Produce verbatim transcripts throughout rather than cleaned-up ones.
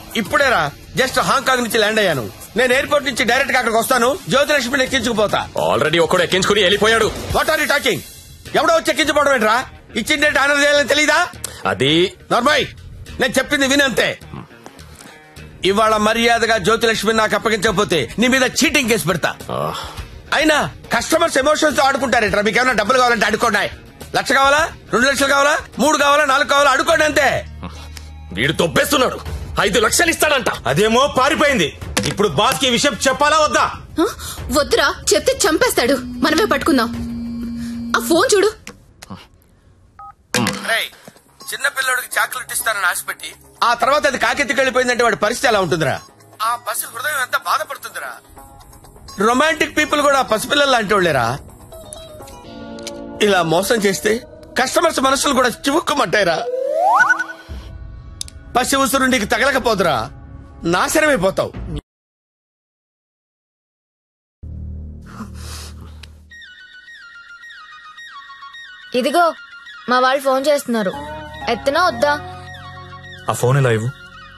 ఇప్పుడేరా just Hong Kong నుంచి land అయ్యాను. నేను ఎయిర్పోర్ట్ నుంచి డైరెక్ట్ గా అక్కడికి వస్తాను. జ్యోతిలక్ష్మిని ఎక్కించుకుపోతా. ఆల్రెడీ ఒక్కడు ఎక్కించుకుని వెళ్ళిపోయాడు. What are you talking? ఎవడో వచ్చి ఎక్కించుకోవడం ఏంట్రా? ఇచ్చిండే ఆనర్ చేయాలని తెలీదా? అది నార్మల్, నేను చెప్పింది వినంతే. ఇవాళ మర్యాదగా జ్యోతిలక్ష్మి నాకు అప్పగించకపోతే నీ మీద చీటింగ్ కేసు పెడతా. అయినా కస్టమర్స్ ఎమోషన్స్ తో ఆడుకుంటారేట్రా? మీకు ఏమైనా డబ్బులు కావాలంటే అడుకోండి. లక్ష కావాలా, రెండు లక్షలు కావాలా, మూడు కావాలా, నాలుగు కావాలా, అడుకోండి అంతే. వీడు తొప్పేస్తున్నాడు. ఐదు లక్షలు ఇస్తాడంట. అదేమో పారిపోయింది. ఇప్పుడు బాస్ కి విషయం చెప్పాలా వద్దా? వద్దురా, చెప్తే చంపేస్తాడు. మనమే పట్టుకుందాం. ఆ ఫోన్ చూడు. చిన్న పిల్లడికి చాక్లెట్ ఇస్తానని ఆశపెట్టి ఆ తర్వాత అది కాకెత్తికి వెళ్ళిపోయిందంటే వాడి పరిస్థితి ఎలా ఉంటుందిరా? ఆ పసి హృదయం ఎంత బాధపడుతుందిరా? రొమాంటిక్ పీపుల్ కూడా పసిపిల్లలు లాంటి వాళ్ళేరా. ఇలా మోసం చేస్తే కస్టమర్స్ మనసులు కూడా చివుక్కుమంటాయిరా. పసి ఉసురు నీకు తగలకపోదురా, నాశనమైపోతావు. ఇదిగో మా వాళ్ళు ఫోన్ చేస్తున్నారు. ఎత్తనా వద్దా? ఆ ఫోన్ ఇలా ఇవ్వు.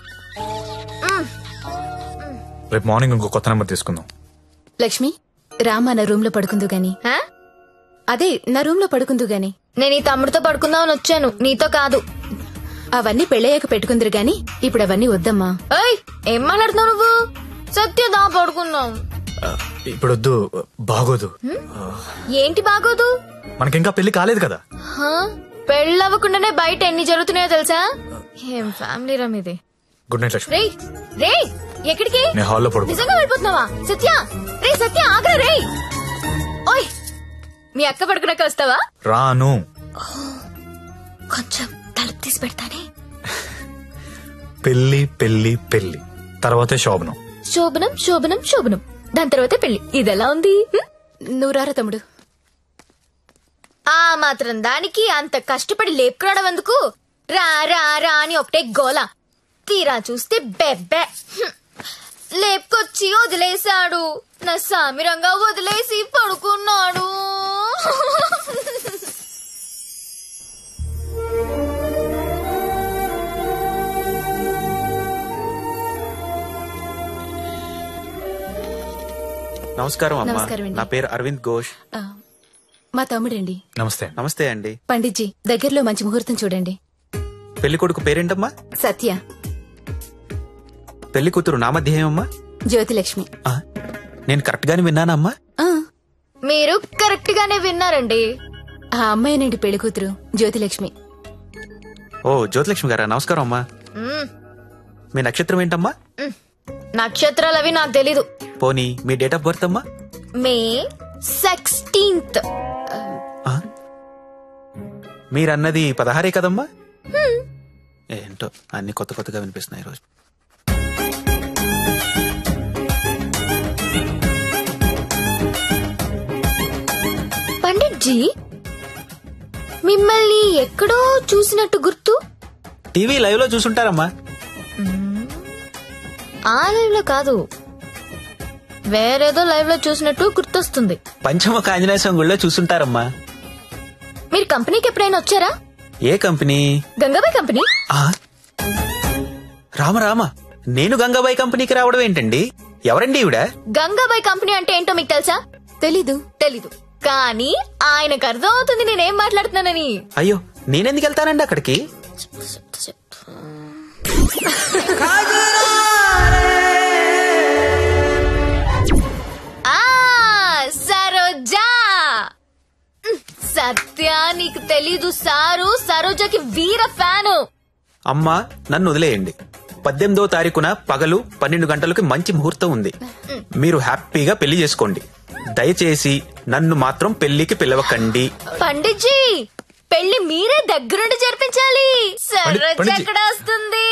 రేపు మార్నింగ్ ఇంకో కొత్త నెంబర్ తీసుకుందాం. లక్ష్మి, రామా నా రూమ్ లో పడుకుందు గాని. అదే నా రూమ్ లో పడుకుందు గాని. నేను ఈ తమ్ముడితో పడుకుందామని వచ్చాను, నీతో కాదు. అవన్నీ పెళ్ళయ్యాక పెట్టుకుందరు గాని ఇప్పుడు అవన్నీ వద్దమ్మా. ఏయ్, ఏం మాట్లాడుతున్నావు నువ్వు? సత్యదా పడుకుందాం. ఇప్పుడు వద్దు, బాగోదు. ఏంటి బాగోదు? మనకింకా పెళ్లి కాలేదు కదా. పెళ్ళవ్వకుండానే బయట ఎన్ని జరుగుతున్నాయో తెలుసా? ఏం ఫ్యామిలీ రా మీది. Good night Lakshmi. రే రే, ఎక్కడికి? నేను హాల్లో పడుకో. నిజంగా వెళ్ళిపోతున్నావా? సత్య, రే సత్య, ఆగ్రా రే. ఓయ్, మీ అక్క పడుకున్నాక వస్తావా? రాను. కొంచెం తలుపు తీసి పెడతానే. పెళ్లి పెళ్లి పెళ్లి తర్వాతే శోభనం. శోభనం శోభనం శోభనం దాని తర్వాతే పెళ్లి. ఇదెలా ఉంది? నువ్వురారా తమ్ముడు. ఆ మాత్రం దానికి అంత కష్టపడి లేపుకురావడం ఎందుకు? రా రా రా అని ఒకటే గోల. తీరా చూస్తే బెబ్బె. లేపుకొచ్చి వదిలేశాడు. నా సామిరంగా వదిలేసి పడుకున్నాడు. నమస్కారం అమ్మా. నా పేరు అరవింద్ ఘోష్. మా తమ్ముడండి. నమస్తే. నమస్తే అండి. పండిట్జీ, దగ్గరలో మంచి ముహూర్తం చూడండి. పెళ్లి కొడుకు పేరేంటమ్మా? సత్య. పెళ్లి కూతురు నామధ్యేయమ్మా? జ్యోతిలక్ష్మి. నేను కరెక్ట్ గానే విన్నానమ్మా? మీరు కరెక్ట్ గానే విన్నారండి. ఆ అమ్మాయినండి పెళ్లి కూతురు, జ్యోతిలక్ష్మి. ఓ, జ్యోతిలక్ష్మి గారా, నమస్కారం అమ్మా. మీ నక్షత్రం ఏంటమ్మా? నక్షత్రాలు అవి నాకు తెలీదు. పోనీ మీ డేట్ ఆఫ్ బర్త్ అమ్మా? May sixteenth. మీరన్నది పదహారే కదమ్మా? ఏంటో అన్ని కొత్త కొత్తగా వినిపిస్తున్నాయి ఈరోజు. పండిట్జీ, మిమ్మల్ని ఎక్కడో చూసినట్టు గుర్తు. టీవీ లైవ్ లో చూసుంటారమ్మా. ఆ లైవ్ లో కాదు, వేరేదో లైవ్ లో చూసినట్టు గుర్తొస్తుంది. పంచముఖ ఆంజనేయ స్వామి గుళ్ళో చూసుంటారమ్మా. మీరు కంపెనీకి ఎప్పుడైనా వచ్చారా? ఏ కంపెనీ? గంగాబాయ్ కంపెనీ. రామ రామ, నేను గంగాబాయ్ కంపెనీకి రావడం ఏంటండి? ఎవరండి ఈవిడ? గంగాబాయ్ కంపెనీ అంటే ఏంటో మీకు తెలుసా? తెలీదు. తెలీదు, కానీ ఆయనకు అర్థం అవుతుంది నేనేం మాట్లాడుతున్నానని. అయ్యో, నేనెందుకు వెళ్తానండి అక్కడికి? సరోజా. సత్య, నీకు తెలీదు, సారు సరోజకి వీర ఫ్యాను. అమ్మా, నన్ను వదిలేయండి. పద్దెనిమిదో తారీఖున పగలు పన్నెండు గంటలకు మంచి ముహూర్తం ఉంది. మీరు హ్యాపీగా పెళ్లి చేసుకోండి. దయచేసి నన్ను మాత్రం పెళ్లికి పిలవకండి. పండిట్జీ, పెళ్లి మీరే దగ్గరుండి జరిపించాలి. సరోజ ఎక్కడ వస్తుంది?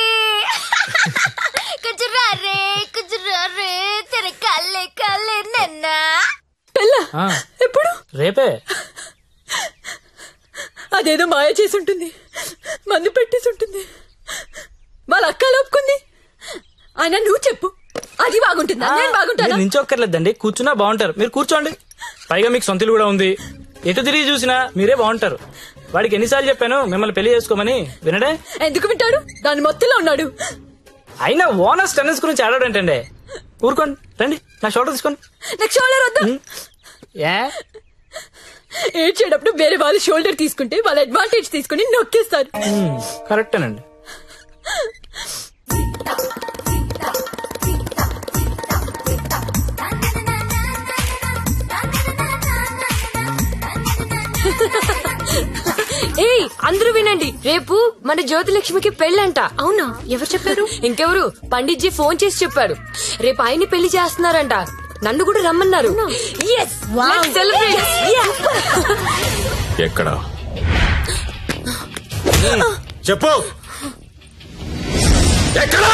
కుజురారే కుజురారే తెర కల్లే కల్లే నన్న. ఎప్పుడు? రేపే. అదేదో మాయ చేసి ఉంటుంది, మందు పెట్టేసి ఉంటుంది. వాళ్ళ అక్క లోపుకుంది. ఆయన నువ్వు చెప్పు, అది బాగుంటుందా నేను బాగుంటాను? నించొక్కర్లేదండి, కూర్చున్నా బాగుంటారు. మీరు కూర్చోండి. పైగా మీకు సొంతలు కూడా ఉంది. ఎటు తిరిగి చూసినా మీరే బాగుంటారు. వాడికి ఎన్నిసార్లు చెప్పాను మిమ్మల్ని పెళ్లి చేసుకోమని, వినడే? ఎందుకు వింటాడు? దాని మొత్తంలో ఉన్నాడు. అయినా ఓనర్స్ టెన్నిస్ గురించి ఆడాడంటండి. ఊరుకోండి, రండి నా షోల్డర్ తీసుకోండి. నాకు షోల్డర్ వద్దా? ఏ ఏడ్చేటప్పుడు వేరే వాళ్ళు షోల్డర్ తీసుకుంటే వాళ్ళ అడ్వాంటేజ్ తీసుకుని నొక్కేస్తారు. కరెక్టేనండి. ఏయ్ అందరూ వినండి, రేపు మన జ్యోతిలక్ష్మికి పెళ్ళంట. అవునా? ఎవరు చెప్పారు? ఇంకెవరు, పండిట్జీ ఫోన్ చేసి చెప్పారు. రేపు ఆయన్ని పెళ్లి చేస్తున్నారంట. నన్ను కూడా రమ్మన్నారు. Yes, let's celebrate. Yeah. ఎక్కడ చెప్పు. ఎక్కడా?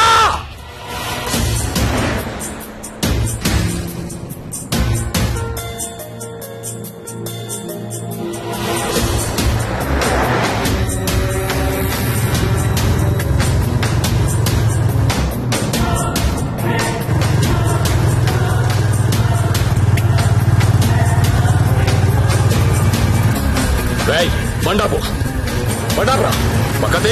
రేయ్ బండాపు బండాపురా పక్కది.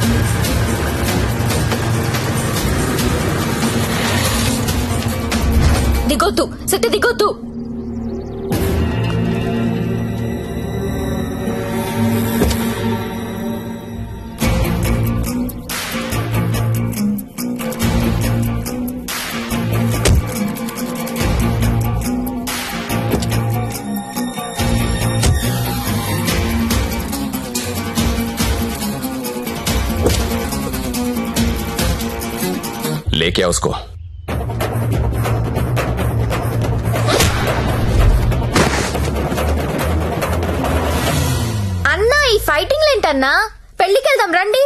దిగొద్దు సత్య, దిగొద్దు. लेके आओ उसको. అన్నా ఈ ఫైటింగ్ ఏంటన్నా? పెళ్లికి వెళ్దాం రండి.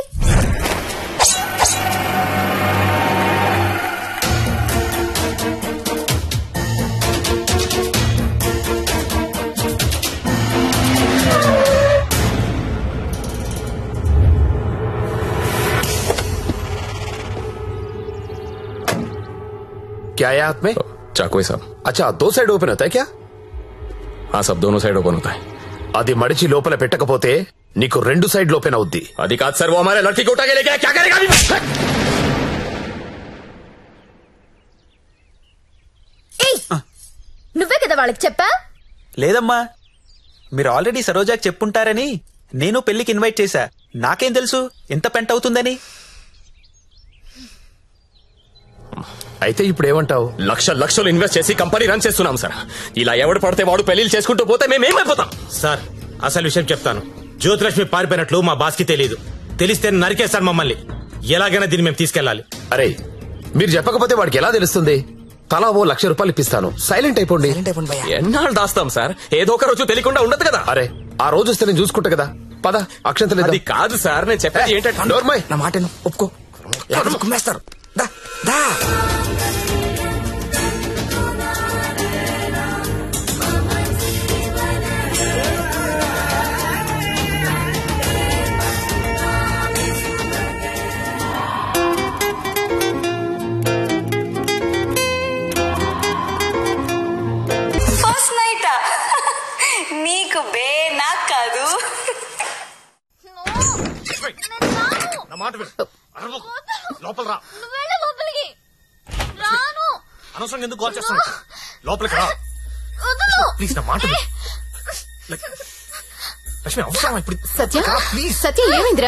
क्या है हाथ में? चाकू है साहब. अच्छा, दो साइड ओपन होता है क्या? हाँ साहब, दोनों साइड ओपन होता है. అది మడిచి లోపల పెట్టకపోతే నీకు రెండు సైడ్ ఓపెన్ అవుద్ది. అది కాదు సార్, वो हमारे लड़की को उठा के ले गया, क्या करेगा अभी? నువ్వే కదా వాళ్ళకి చెప్పా? లేదమ్మా, మీరు ఆల్రెడీ సరోజాకి చెప్పుంటారని నేను పెళ్లికి ఇన్వైట్ చేశా. నాకేం తెలుసు ఎంత పెంట అవుతుందని. అయితే ఇప్పుడు ఏమంటావు? లక్ష లక్షలు ఇన్వెస్ట్ చేసి కంపెనీ రన్ చేస్తున్నాం సార్. ఇలా ఎవడు పడితే వాడు పెళ్లిళ్ళు చేసుకుంటూ పోతే మేమేమైపోతాం? సార్ అసలు విషయం చెప్తాను. జ్యోతిలక్ష్మి పారిపోయినట్లు మా బాస్ కి తెలియదు. తెలిస్తే నరికేస్తాడు మమ్మల్ని. ఎలాగైనా దీన్ని మేము తీసుకెళ్లాలి. అరే మీరు చెప్పకపోతే వాడికి ఎలా తెలుస్తుంది? తలా ఓ లక్ష రూపాయలు ఇప్పిస్తాను, సైలెంట్ అయిపోండి. ఎన్నాళ్ళు దాస్తాం సార్? ఏదో ఒక రోజు తెలియకుండా ఉండదు కదా. అరే ఆ రోజు వస్తే నేను చూసుకుంటా కదా. పద అక్షంతలేదు. అది కాదు సార్, నేను చెప్పేది ఏంటంటే నోర్మయ్, నా మాట ఒప్పుకో. కుమ్మేస్తారు. దా దా నీకు బే నాకు కాదు. లోపల రా. లోపలికి రాను. అనవసరంగా ఎందుకు కాల్ చేస్తాను? లోపలికి రా ప్లీజ్. నా మాట లక్ష్మి అవసరం ఇప్పుడు. సత్య, సత్య ఏమైందిరా?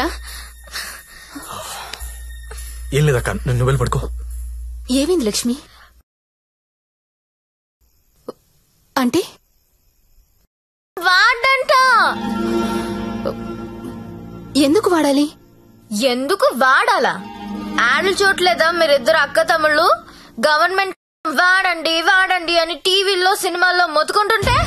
ఏం లేదక్క, నువ్వు వెళ్ళి పడుకో. ఏమైంది లక్ష్మి? అంటే వాడంట. ఎందుకు వాడాలి? ఎందుకు వాడాలా? యాడ్లు చూడలేదా మీరిద్దరు అక్క తమ్ముళ్ళు? గవర్నమెంట్ వాడండి వాడండి అని టీవీల్లో సినిమాల్లో మొత్తుకుంటుంటే.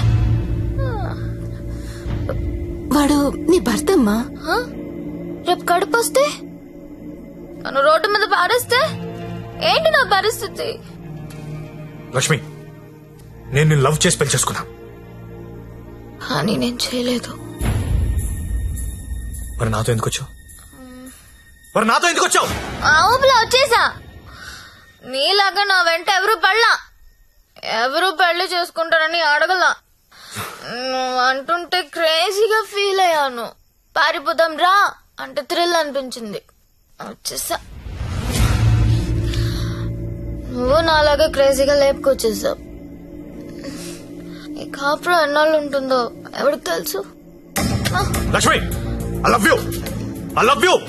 వాడు నీ భర్త అమ్మా. రేపు కడుపు వస్తే నన్ను రోడ్డు మీద పారేస్తే ఏంటి నా పరిస్థితి? లక్ష్మి, నేను నిన్ను లవ్ చేసి పెళ్లి చేసుకున్నా. అని నేను చేయలేదు. మరి నాతో ఎందుకు వచ్చావు? మరి నాతో ఎందుకు వచ్చావు? ఊపిలో వచ్చేసా. నీలాగా నా వెంట ఎవరు పడలా, ఎవరు పెళ్లి చేసుకుంటారని అడగలా. నువ్వు అంటుంటే క్రేజీగా ఫీల్ అయ్యాను. పారిపోదాం రా అంటే థ్రిల్ అనిపించింది, వచ్చేసా. నువ్వు నాలాగే క్రేజీగా లేపుకొచ్చేసావు. ఈ కాపురం ఎన్నాళ్ళు ఉంటుందో ఎవరికి తెలుసు? Lakshmi I love you I love you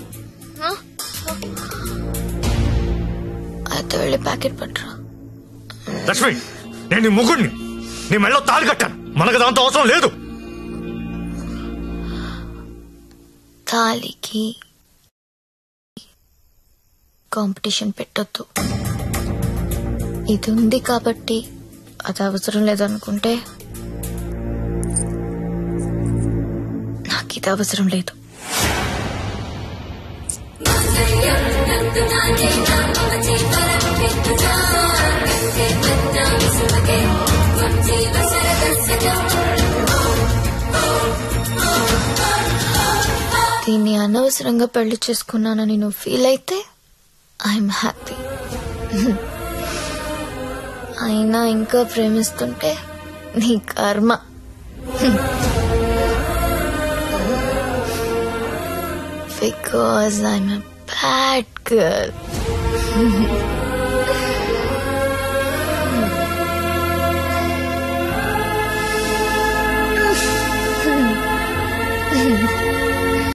అయితే వెళ్ళి ప్యాకెట్ పట్టరా. లక్ష్మి నేను నీ ముగ్గుడిని నీ మెళ్ళో తాళి కట్టాను. మనకు దాంతో అవసరం లేదు. తాళికి కాంపిటీషన్ పెట్టొద్దు. ఇది ఉంది కాబట్టి అది అవసరం లేదనుకుంటే నాకు ఇది అవసరం లేదు. దీన్ని అనవసరంగా పెళ్లి చేసుకున్నానని నువ్వు ఫీల్ అయితే ఐఎమ్ హ్యాపీ. అయినా ఇంకా ప్రేమిస్తుంటే నీ కర్మ. Because I'm a bad girl.